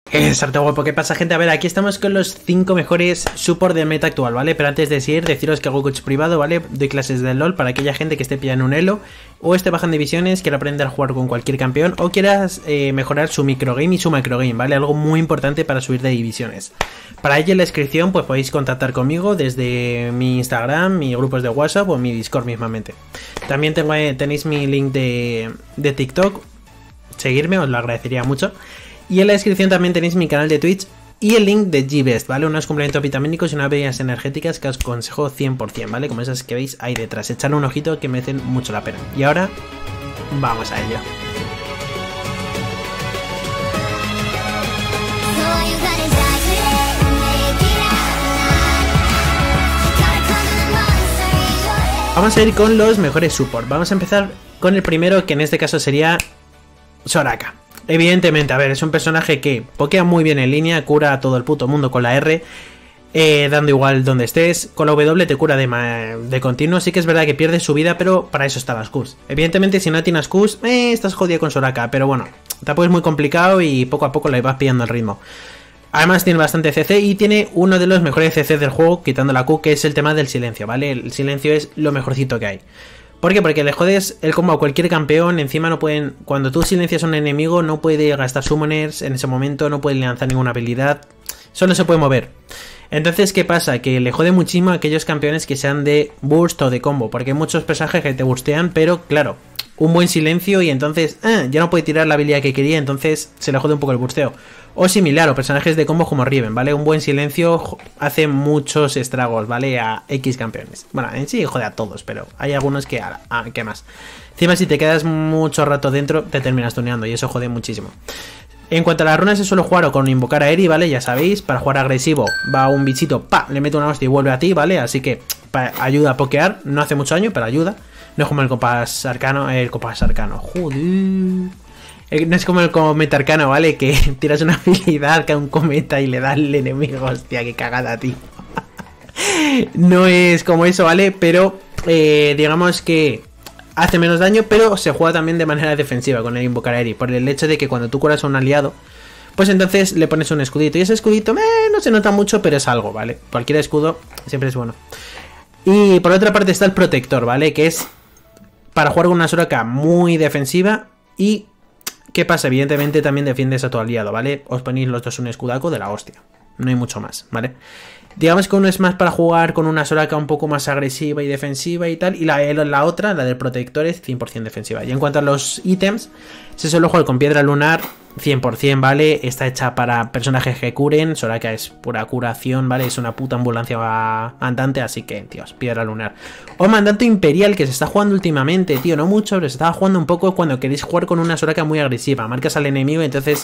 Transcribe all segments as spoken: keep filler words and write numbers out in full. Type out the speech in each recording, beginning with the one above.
Exacto, guapo. ¿Qué pasa, gente? A ver, aquí estamos con los cinco mejores support del meta actual, ¿vale? Pero antes de seguir, deciros que hago coach privado, ¿vale? Doy clases de LoL para aquella gente que esté pillando un elo o esté bajando divisiones, quiera aprender a jugar con cualquier campeón o quieras eh, mejorar su microgame y su macrogame, ¿vale? Algo muy importante para subir de divisiones. Para ello, en la descripción, pues podéis contactar conmigo desde mi Instagram, mis grupos de WhatsApp o mi Discord mismamente. También tengo, eh, tenéis mi link de, de TikTok. Seguirme, os lo agradecería mucho. Y en la descripción también tenéis mi canal de Twitch y el link de G-Best, ¿vale? Unos complementos vitamínicos y unas bebidas energéticas que os aconsejo cien por cien, ¿vale? Como esas que veis ahí detrás. Echadle un ojito que merecen mucho la pena. Y ahora, vamos a ello. Vamos a ir con los mejores support. Vamos a empezar con el primero, que en este caso sería Soraka. Evidentemente, a ver, es un personaje que pokea muy bien en línea, cura a todo el puto mundo con la R, eh, dando igual donde estés. Con la W te cura de, de continuo. Sí que es verdad que pierdes su vida, pero para eso están las Qs. Evidentemente, si no tienes Qs, eh, estás jodido con Soraka, pero bueno, tampoco es muy complicado y poco a poco le vas pillando el ritmo. Además tiene bastante C C y tiene uno de los mejores C C del juego, quitando la Q, que es el tema del silencio, ¿vale? El silencio es lo mejorcito que hay. ¿Por qué? Porque le jodes el combo a cualquier campeón. Encima no pueden... Cuando tú silencias a un enemigo no puede gastar summoners en ese momento, no puede lanzar ninguna habilidad, solo se puede mover. Entonces, ¿qué pasa? Que le jode muchísimo a aquellos campeones que sean de burst o de combo, porque hay muchos personajes que te burstean, pero claro, un buen silencio y entonces eh, ya no puede tirar la habilidad que quería, entonces se le jode un poco el bursteo. O similar, o personajes de combo como Riven, ¿vale? Un buen silencio hace muchos estragos, ¿vale? A X campeones. Bueno, en sí jode a todos, pero hay algunos que... Ah, ¿qué más? Encima, si te quedas mucho rato dentro, te terminas tuneando y eso jode muchísimo. En cuanto a las runas, se suele jugar o con invocar a Eri, ¿vale? Ya sabéis, para jugar agresivo va un bichito, pa, le mete una hostia y vuelve a ti, ¿vale? Así que pa, ayuda a pokear, no hace mucho daño, pero ayuda. No es como el compás arcano, el compás arcano, joder... No es como el cometa arcano, ¿vale? Que tiras una habilidad, cae un cometa y le da al enemigo. Hostia, qué cagada, tío. No es como eso, ¿vale? Pero eh, digamos que hace menos daño, pero se juega también de manera defensiva con el invocar a Eri. Por el hecho de que cuando tú curas a un aliado, pues entonces le pones un escudito. Y ese escudito eh, no se nota mucho, pero es algo, ¿vale? Cualquier escudo siempre es bueno. Y por otra parte está el protector, ¿vale? Que es para jugar con una Soraka muy defensiva y... ¿qué pasa? Evidentemente también defiendes a tu aliado, ¿vale? Os ponéis los dos un escudaco de la hostia. No hay mucho más, ¿vale? Digamos que uno es más para jugar con una Soraka un poco más agresiva y defensiva y tal. Y la, la otra, la del protector, es cien por cien defensiva. Y en cuanto a los ítems, se suele jugar con piedra lunar cien por cien, ¿vale? Está hecha para personajes que curen. Soraka es pura curación, ¿vale? Es una puta ambulancia andante, así que, tíos, piedra lunar. O mandato imperial, que se está jugando últimamente, tío. No mucho, pero se estaba jugando un poco cuando queréis jugar con una Soraka muy agresiva. Marcas al enemigo y entonces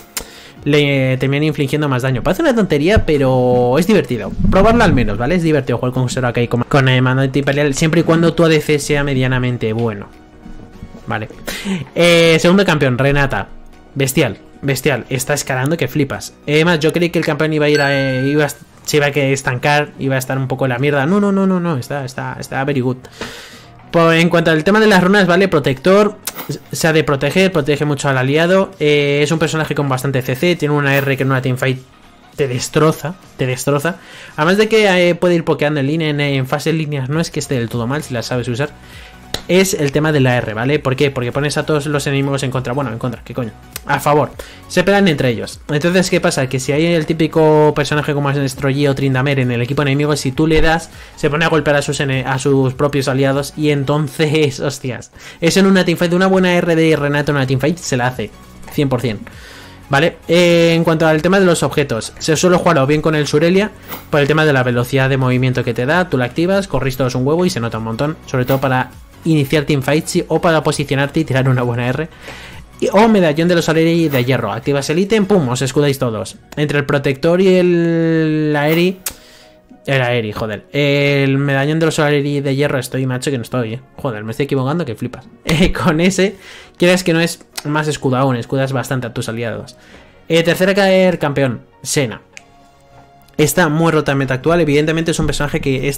le terminan infligiendo más daño. Parece una tontería, pero es divertido. Probarlo al menos, ¿vale? Es divertido jugar con Soraka y con, con el mandato imperial, siempre y cuando tu A D C sea medianamente bueno. Vale. Eh, segundo campeón, Renata. Bestial. Bestial, está escalando que flipas. Además, yo creí que el campeón iba a ir a, eh, iba a, se iba a estancar, iba a estar un poco en la mierda. No, no, no, no, no, está, está, está very good. Pues en cuanto al tema de las runas, ¿vale? Protector, se ha de proteger, protege mucho al aliado. Eh, es un personaje con bastante C C, tiene una R que en una teamfight te destroza, te destroza. Además de que eh, puede ir pokeando en línea, en, en fases líneas, no es que esté del todo mal si la sabes usar. Es el tema de la R, ¿vale? ¿Por qué? Porque pones a todos los enemigos en contra. Bueno, en contra, ¿qué coño? A favor. Se pegan entre ellos. Entonces, ¿qué pasa? Que si hay el típico personaje como es Nestroyi o Tryndamere en el equipo enemigo, si tú le das, se pone a golpear a sus, a sus propios aliados. Y entonces, hostias. Eso en una teamfight, una buena R de Renata en una teamfight se la hace. cien por cien. ¿Vale? Eh, en cuanto al tema de los objetos, se suele jugar o bien con el Surelia, por el tema de la velocidad de movimiento que te da. Tú la activas, corres todos un huevo y se nota un montón. Sobre todo para iniciar teamfights o para posicionarte y tirar una buena R. Y, o medallón de los Aeri de hierro. Activas el ítem, pum, os escudáis todos. Entre el protector y el Aeri. El Aeri, joder. El medallón de los Aeri de hierro estoy, macho, que no estoy, eh. Joder, me estoy equivocando, que flipas. Eh, con ese, quieres que no es más escudo aún, escudas bastante a tus aliados. Eh, tercera caer campeón, Senna. Está muy rota en meta actual, evidentemente es un personaje que es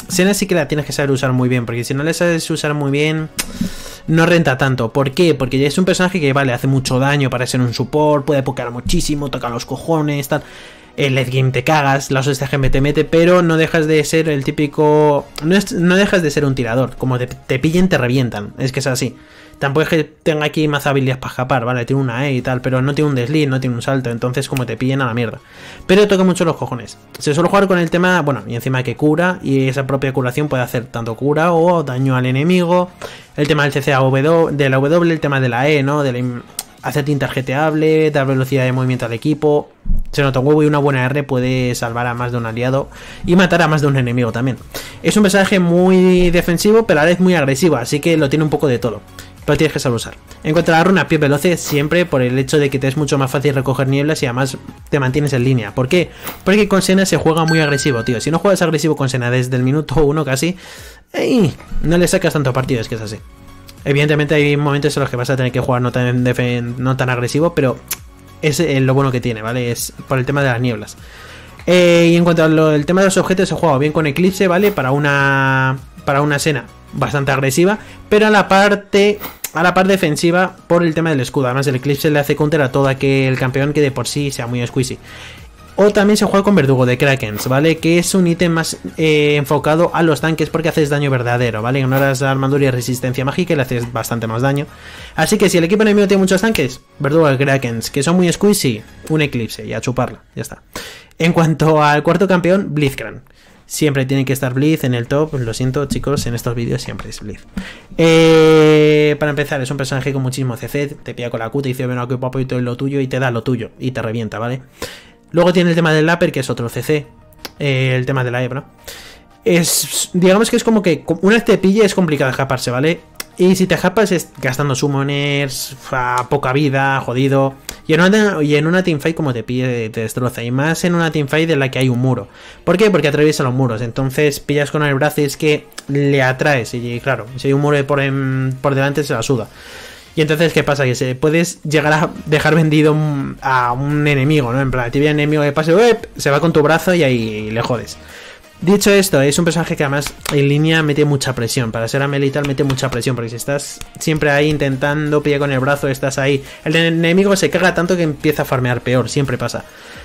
Senna sí que la tienes que saber usar muy bien, porque si no le sabes usar muy bien, no renta tanto. ¿Por qué? Porque ya es un personaje que, vale, hace mucho daño para ser un support, puede pokear muchísimo, toca los cojones, tal. El late game te cagas, la hostia G M te mete, pero no dejas de ser el típico... No, es, no dejas de ser un tirador, como te, te pillen te revientan, es que es así. Tampoco es que tenga aquí más habilidades para escapar, vale, tiene una E y tal, pero no tiene un desliz, no tiene un salto, entonces como te pillen a la mierda. Pero toca mucho los cojones. Se suele jugar con el tema, bueno, y encima que cura, y esa propia curación puede hacer tanto cura o daño al enemigo. El tema del C C A W, de la W, el tema de la E, ¿no? De la... hacerte intarjeteable, dar velocidad de movimiento al equipo. Se nota un huevo y una buena R puede salvar a más de un aliado y matar a más de un enemigo también. Es un personaje muy defensivo, pero a la vez muy agresivo, así que lo tiene un poco de todo. Pero tienes que saber usar. En cuanto a la runa, pie veloces, siempre por el hecho de que te es mucho más fácil recoger nieblas y además te mantienes en línea. ¿Por qué? Porque con Senna se juega muy agresivo, tío. Si no juegas agresivo con Senna desde el minuto uno casi, ¡ey! No le sacas tanto partido, es que es así. Evidentemente hay momentos en los que vas a tener que jugar no tan, no tan agresivo, pero es lo bueno que tiene, ¿vale? Es por el tema de las nieblas. Eh, y en cuanto al tema de los objetos, he jugado bien con Eclipse, ¿vale? Para una para una Senna bastante agresiva, pero a la parte a la parte defensiva por el tema del escudo. Además el Eclipse le hace counter a todo aquel campeón que de por sí sea muy squeezy. O también se juega con Verdugo de Krakens, ¿vale? Que es un ítem más eh, enfocado a los tanques porque haces daño verdadero, ¿vale? Ignoras armadura y resistencia mágica y le haces bastante más daño. Así que si el equipo enemigo tiene muchos tanques, Verdugo de Krakens, que son muy squeezy, un Eclipse y a chuparla, ya está. En cuanto al cuarto campeón, Blitzcrank. Siempre tiene que estar Blitz en el top. Lo siento, chicos, en estos vídeos siempre es Blitz. Eh, para empezar, es un personaje con muchísimo C C. Te pilla con la Q, te dice, ven aquí papo y todo lo tuyo, y te da lo tuyo, y te revienta, ¿vale? Luego tiene el tema del Lapper, que es otro C C. Eh, el tema de la Ebra. Es, digamos que es como que una vez te pille es complicado escaparse, ¿vale? Y si te escapas es gastando summoners, a poca vida, jodido. Y en, una, y en una teamfight como te pille te destroza. Y más en una teamfight en la que hay un muro. ¿Por qué? Porque atraviesa los muros. Entonces pillas con el brazo y es que le atraes. Y claro, si hay un muro por, en, por delante se la suda. Y entonces, ¿qué pasa? Que se puedes llegar a dejar vendido a un enemigo, ¿no? En plan, te viene un enemigo que pase, ¡uep! Se va con tu brazo y ahí le jodes. Dicho esto, es un personaje que además en línea mete mucha presión. Para ser a melee y tal mete mucha presión, porque si estás siempre ahí intentando pillar con el brazo, estás ahí. El enemigo se caga tanto que empieza a farmear peor, siempre pasa.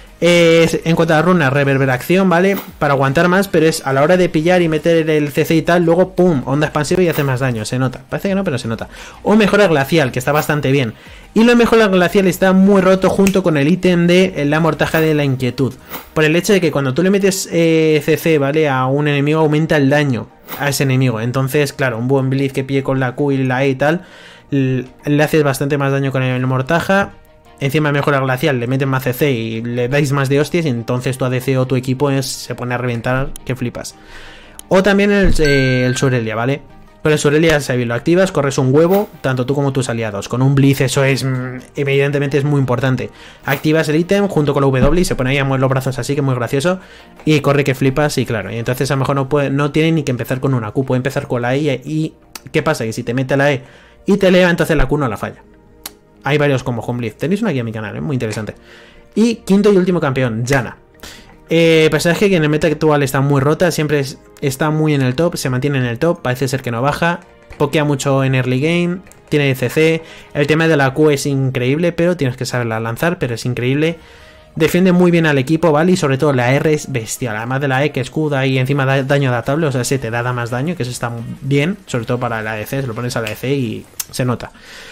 Eh, en cuanto a la runa, reverberación, ¿vale? Para aguantar más, pero es a la hora de pillar y meter el C C y tal, luego pum, onda expansiva y hace más daño, se nota. Parece que no, pero se nota. O mejora glacial, que está bastante bien. Y lo mejora glacial está muy roto junto con el ítem de la mortaja de la inquietud. Por el hecho de que cuando tú le metes eh, C C, ¿vale? A un enemigo aumenta el daño a ese enemigo. Entonces, claro, un buen Blitz que pille con la Q y la E y tal, le haces bastante más daño con el mortaja. Encima mejora glacial, le meten más C C y le dais más de hostias y entonces tu A D C o tu equipo es, se pone a reventar que flipas. O también el, eh, el Surelia, ¿vale? Con el Surelia, si lo activas, corres un huevo, tanto tú como tus aliados. Con un Blitz eso es, mmm, evidentemente es muy importante. Activas el ítem junto con la W y se pone ahí a mover los brazos así, que muy gracioso. Y corre que flipas y claro, y entonces a lo mejor no, puede, no tiene ni que empezar con una Q, puede empezar con la E y ¿qué pasa? Que si te mete la E y te eleva, entonces la Q no la falla. Hay varios como con Blitz. Tenéis una guía en mi canal, ¿eh? Muy interesante. Y quinto y último campeón, Janna. Eh, personaje que en el meta actual está muy rota. Siempre es, está muy en el top. Se mantiene en el top. Parece ser que no baja. Pokea mucho en early game. Tiene C C. El tema de la Q es increíble, pero tienes que saberla lanzar. Pero es increíble. Defiende muy bien al equipo, ¿vale? Y sobre todo la R es bestial. Además de la E que escuda y encima da daño adaptable. O sea, se te da más daño. Que eso está bien. Sobre todo para la A D C. Se lo pones a la A D C y se nota.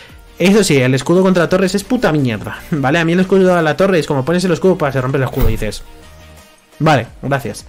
Eso sí, el escudo contra torres es puta mierda, ¿vale? A mí el escudo a la torre es como pones el escudo para se rompe el escudo y dices, vale, gracias.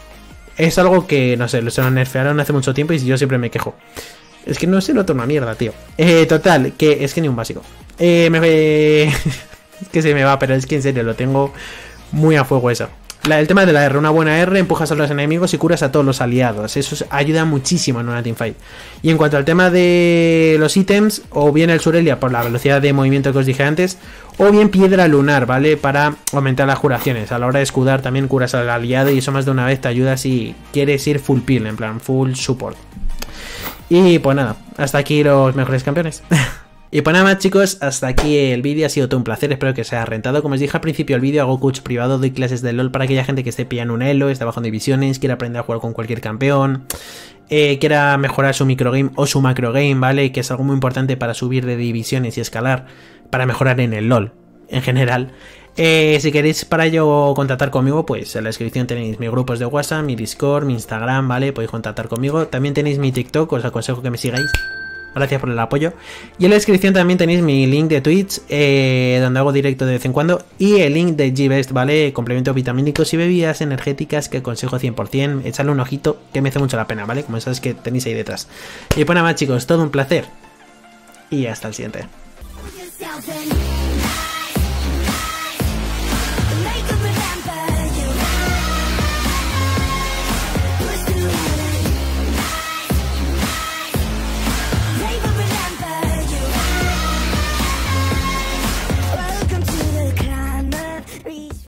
Es algo que, no sé, se lo nerfearon hace mucho tiempo y yo siempre me quejo. Es que no se nota una mierda, tío. Eh, total, que es que ni un básico. Eh, me... es que se me va, pero es que en serio, lo tengo muy a fuego eso. La, el tema de la R, una buena R, empujas a los enemigos y curas a todos los aliados. Eso ayuda muchísimo en una teamfight. Y en cuanto al tema de los ítems, o bien el Surelia por la velocidad de movimiento que os dije antes, o bien piedra lunar, ¿vale? Para aumentar las curaciones. A la hora de escudar también curas al aliado y eso más de una vez te ayuda si quieres ir full peel, en plan full support. Y pues nada, hasta aquí los mejores campeones. Y pues nada más, chicos, hasta aquí el vídeo, ha sido todo un placer, espero que os haya rentado. Como os dije al principio del vídeo, hago coach privado, doy clases de LOL para aquella gente que esté pillando un elo, esté bajando divisiones, quiera aprender a jugar con cualquier campeón, eh, quiera mejorar su microgame o su macrogame, ¿vale? Que es algo muy importante para subir de divisiones y escalar, para mejorar en el LOL en general. Eh, si queréis para ello contactar conmigo, pues en la descripción tenéis mis grupos de WhatsApp, mi Discord, mi Instagram, ¿vale? Podéis contactar conmigo. También tenéis mi TikTok, os aconsejo que me sigáis. Gracias por el apoyo. Y en la descripción también tenéis mi link de Twitch, eh, donde hago directo de vez en cuando. Y el link de G-Best, ¿vale? Complementos vitamínicos y bebidas energéticas que aconsejo cien por cien. Echadle un ojito, que me hace mucho la pena, ¿vale? Como sabes que tenéis ahí detrás. Y pues nada más, chicos, todo un placer. Y hasta el siguiente.